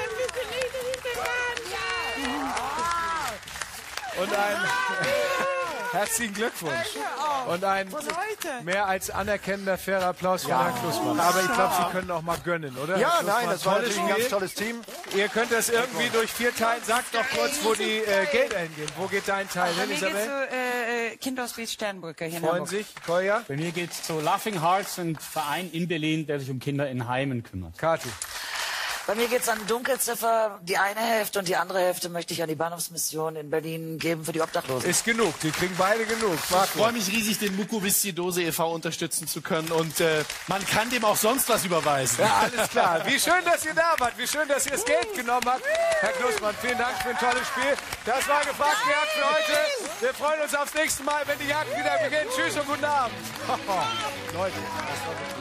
Und ein herzlichen Glückwunsch. Und ein mehr als anerkennender, fairer Applaus von Herrn Klussmann. Aber ich glaube, Sie können auch mal gönnen, oder? Ja, nein, das war natürlich ein ganz tolles Team. Ihr könnt das irgendwie durch 4 teilen. Sagt doch kurz, wo die Gelder hingehen. Wo geht dein Teil hin, Isabel? Mir geht's zu Kinderhospiz Sternbrücke hier in Freuen Hamburg. sich, Kolja? Bei mir geht's zu Laughing Hearts, ein Verein in Berlin, der sich um Kinder in Heimen kümmert. Kathi. Bei mir geht's an Dunkelziffer. Die eine Hälfte und die andere Hälfte möchte ich an die Bahnhofsmission in Berlin geben für die Obdachlosen. Ist genug. Die kriegen beide genug. Ich freue mich riesig, den Mukoviszidose e.V. unterstützen zu können. Und man kann dem auch sonst was überweisen. Ja, alles klar. Wie schön, dass ihr da wart. Wie schön, dass ihr das Geld genommen habt. Herr Klussmann, vielen Dank für ein tolles Spiel. Das war gefragt Jagd für heute. Wir freuen uns aufs nächste Mal, wenn die Jagd wieder beginnt. Tschüss und guten Abend. Leute, das war